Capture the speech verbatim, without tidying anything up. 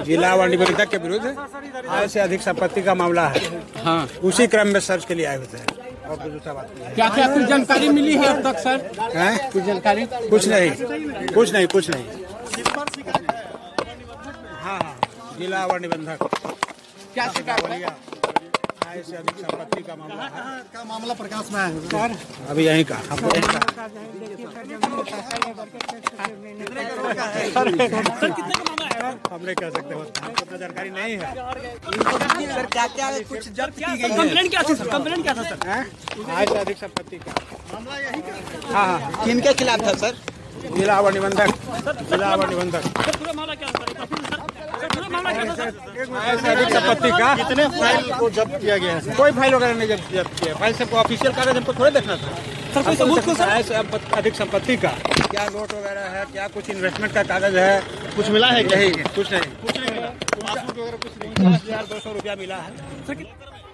जिला व निबंधक के विरुद्ध आय से अधिक संपत्ति का मामला है। हाँ, उसी क्रम में सर्च के लिए आए होते हैं। और कुछ दूसरा बात नहीं है। क्या क्या कुछ जानकारी मिली है अब तक सर? हैं? कुछ जानकारी? कुछ नहीं, कुछ नहीं, कुछ नहीं। हाँ हाँ, जिला व निबंधक क्या शिकायत है? आय से अधिक संपत्ति का मामला है। का मामला प्रकाश में है सर। अभी यहीं का हम यहीं का हम नहीं कह सकते, हमको तो जानकारी नहीं है। सर क्या क्या कुछ जब्त की गई है? कंप्लेंट क्या था सर? कंप्लेंट क्या था सर? आय से अधिक संपत्ति का मामला यही का। हाँ हाँ, किनके खिलाफ था सर? जिला व निबंधक जिला व निबंधक पूरा मामला क्या था सर? पूरा मामला क्या था सर? आय से अधिक संपत्ति का कितने फाइल को जब्त किया गया है? कोई फाइल वगैरह नहीं जब्त जब्त किया। फाइल सबको ऑफिशियल कागज हमको थोड़े देखना था। सर कोई सबूत को सर? आय से अधिक संपत्ति का क्या नोट वगैरह है, क्या कुछ इन्वेस्टमेंट का कागज है, कुछ मिला है? यही कुछ नहीं। कुछ नहीं मिला। पचास हजार दो सौ रुपया मिला है।